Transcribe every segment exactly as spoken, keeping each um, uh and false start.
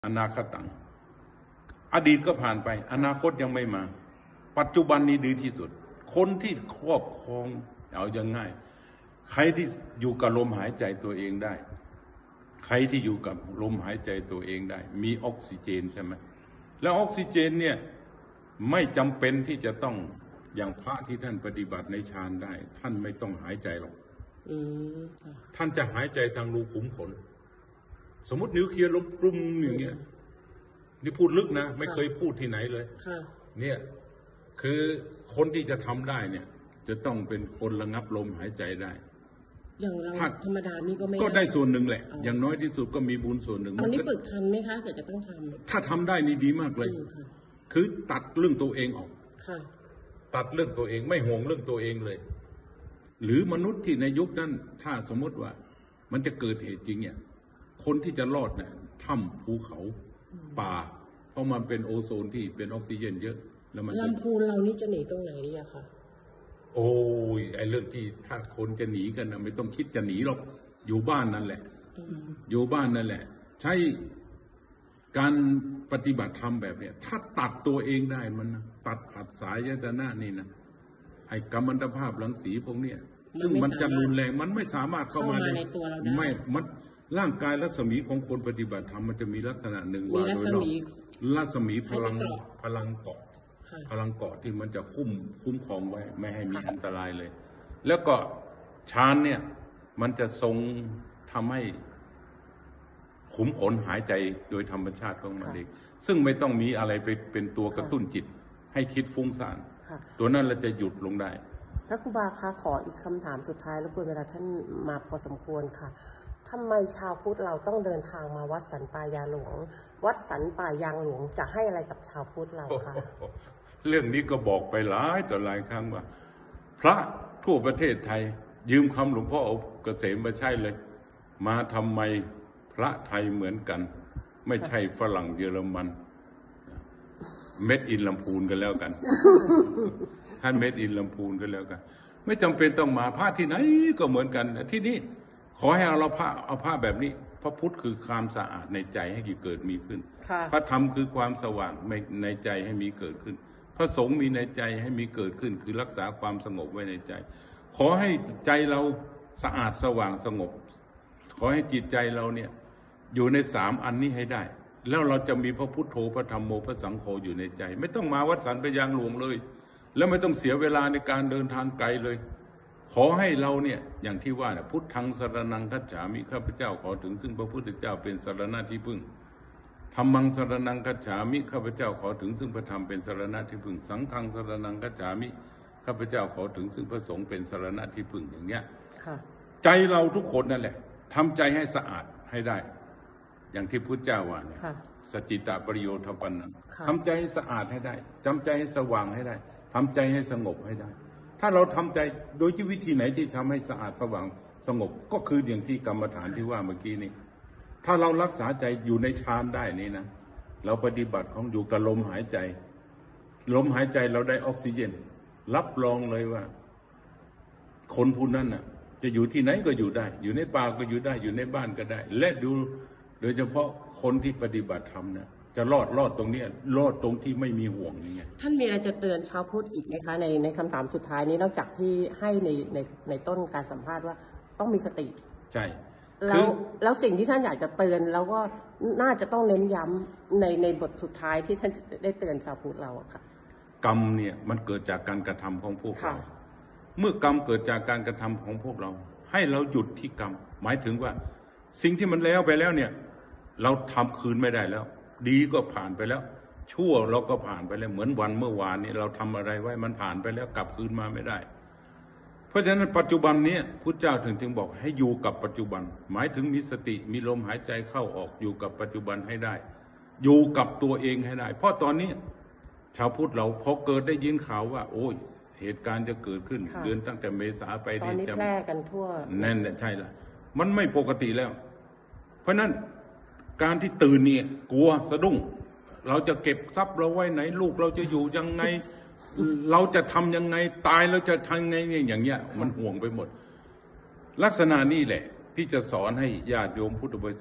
อนาคตังอดีตก็ผ่านไปอนาคตยังไม่มาปัจจุบันนี้ดีที่สุดคนที่ครอบครองเอาอย่างง่ายใครที่อยู่กับลมหายใจตัวเองได้ใครที่อยู่กับลมหายใจตัวเองได้มีออกซิเจนใช่ไหมแล้วออกซิเจนเนี่ยไม่จำเป็นที่จะต้องอย่างพระที่ท่านปฏิบัติในฌานได้ท่านไม่ต้องหายใจหรอกท่านจะหายใจทางรูขุมขนสมมตินิวเคลียร์ลมกลุ่มอย่างเงี้ยนี่พูดลึกนะไม่เคยพูดที่ไหนเลยเนี่ยคือคนที่จะทำได้เนี่ยจะต้องเป็นคนระงับลมหายใจได้อย่างเราธรรมดานี่ก็ไม่ก็ได้ส่วนหนึ่งแหละอย่างน้อยที่สุดก็มีบุญส่วนหนึ่งอันนี้ฝึกทันไหมคะเกิดจะต้องทำถ้าทำได้นี่ดีมากเลยคือตัดเรื่องตัวเองออกตัดเรื่องตัวเองไม่ห่วงเรื่องตัวเองเลยหรือมนุษย์ที่ในยุคนั้นถ้าสมมติว่ามันจะเกิดเหตุจริงเนี่ยคนที่จะรอดเนี่ยถ้ำภูเขาป่าเพราะมันเป็นโอโซนที่เป็นออกซิเจนเยอะแล้วมันลำพูนเรานี่จะหนีตรงไหนดีอะคะโอ้ยไอ้เรื่องที่ถ้าคนจะหนีกันนะไม่ต้องคิดจะหนีหรอกอยู่บ้านนั่นแหละอยู่บ้านนั่นแหละใช้การปฏิบัติธรรมแบบเนี้ยถ้าตัดตัวเองได้มันนะตัดผัสสายตนะนี่นะไอ้กัมมันตภาพรังสีพวกเนี้ยซึ่งมันจะรุนแรงมันไม่สามารถเข้ามาในไม่มันร่างกายรัศมีของคนปฏิบัติธรรมมันจะมีลักษณะหนึ่งว่าโดยรอบรัศมีพลังพลังเกาะพลังเกาะที่มันจะคุ้มคุ้มครองไว้ไม่ให้มีอันตรายเลยแล้วก็ฌานเนี่ยมันจะทรงทำให้ขุมขนหายใจโดยธรรมชาติของมันเองซึ่งไม่ต้องมีอะไรไปเป็นตัวกระตุ้นจิตให้คิดฟุ้งซ่านตัวนั้นเราจะหยุดลงได้พระครูบาคะขออีกคำถามสุดท้ายแล้วเวลาท่านมาพอสมควรค่ะทำไมชาวพุทธเราต้องเดินทางมาวัดสันป่ายาหลวงวัดสันป่ายางหลวงจะให้อะไรกับชาวพุทธเราคะเรื่องนี้ก็บอกไปหลายต่อหลายครั้งว่าพระทั่วประเทศไทยยืมคำหลวงพ่อเกษมมาใช้เลยมาทำไมพระไทยเหมือนกันไม่ใช่ฝรั่งเยอรมันเม็ดอินลำพูนกันแล้วกันท่านเม็ดอินลำพูนกันแล้วกันไม่จำเป็นต้องมาพระที่ไหนก็เหมือนกันที่นี่ขอให้เราพระเอาพระแบบนี้พระพุทธคือความสะอาดในใจให้เกิดมีขึ้นพระธรรมคือความสว่างในใจให้มีเกิดขึ้นพระสงฆ์มีในใจให้มีเกิดขึ้นคือรักษาความสงบไว้ในใจขอให้ใจเราสะอาดสว่างสงบขอให้จิตใจเราเนี่ยอยู่ในสามอันนี้ให้ได้แล้วเราจะมีพระพุทโธพระธรรมโมพระสังโฆอยู่ในใจไม่ต้องมาวัดสันป่ายางหลวงเลยแล้วไม่ต้องเสียเวลาในการเดินทางไกลเลยขอให้เราเนี่ยอย่างที่ว่าเนี่ยพุทธังสรณังคัจฉามิข้าพเจ้าขอถึงซึ่งพระพุทธเจ้าเป็นสรณะที่พึ่งธัมมังสรณังคัจฉามิข้าพเจ้าขอถึงซึ่งพระธรรมเป็นสรณะที่พึ่งสังฆังสรณังคัจฉามิข้าพเจ้าขอถึงซึ่งพระสงฆ์เป็นสรณะที่พึ่งอย่างเงี้ยใจเราทุกคนนั่นแหละทำใจให้สะอาดให้ได้อย่างที่พุทธเจ้าว่าเนี่ยสจิตตปริโยทปันนังทำใจให้สะอาดให้ได้จำใจให้สว่างให้ได้ทำใจให้สงบให้ได้ถ้าเราทำใจโดยที่วิธีไหนที่ทำให้สะอาดสว่างสงบก็คืออย่างที่กรรมฐานที่ว่าเมื่อกี้นี้ถ้าเรารักษาใจอยู่ในฌานได้นี่นะเราปฏิบัติของอยู่กับลมหายใจลมหายใจเราได้ออกซิเจนรับรองเลยว่าคนผู้นั้นน่ะจะอยู่ที่ไหนก็อยู่ได้อยู่ในป่าก็อยู่ได้อยู่ในบ้านก็ได้และดูโดยเฉพาะคนที่ปฏิบัติธรรมเนี่ยจะรอดรอดตรงนี้รอดตรงที่ไม่มีห่วงนี่ไงท่านมีอะไรจะเตือนชาวพุทธอีกไหมคะในในคำถามสุดท้ายนี้นอกจากที่ให้ในในในต้นการสัมภาษณ์ว่าต้องมีสติใช่แล้วแล้วสิ่งที่ท่านอยากจะเตือนแล้วก็น่าจะต้องเน้นย้ำในในบทสุดท้ายที่ท่านได้เตือนชาวพุทธเราอะค่ะกรรมเนี่ยมันเกิดจากการกระทำของพวกเราเมื่อกรรมเกิดจากการกระทำของพวกเราให้เราหยุดที่กรรมหมายถึงว่าสิ่งที่มันแล้วไปแล้วเนี่ยเราทำคืนไม่ได้แล้วดีก็ผ่านไปแล้วชั่วเราก็ผ่านไปแล้วเหมือนวันเมื่อวานนี้เราทำอะไรไว้มันผ่านไปแล้วกลับคืนมาไม่ได้เพราะฉะนั้นปัจจุบันนี้พุทธเจ้าถึงจึงบอกให้อยู่กับปัจจุบันหมายถึงมีสติมีลมหายใจเข้าออกอยู่กับปัจจุบันให้ได้อยู่กับตัวเองให้ได้เพราะตอนนี้ชาวพุทธเราพอเกิดได้ยินข่าวว่าโอ้ยเหตุการณ์จะเกิดขึ้นเดือนตั้งแต่เมษาไปตอนนี้แพร่กันทั่วนั่นแหละใช่ละมันไม่ปกติแล้วเพราะนั้นการที่ตื่นเนี่ยกลัวสะดุ้งเราจะเก็บทรัพย์เราไว้ไหนลูกเราจะอยู่ยังไงเราจะทำยังไงตายเราจะทำยังไงอย่างเงี้ยมันห่วงไปหมดลักษณะนี้แหละที่จะสอนให้ญาติโยมพุทธบริษัท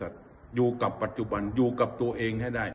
อยู่กับปัจจุบันอยู่กับตัวเองให้ได้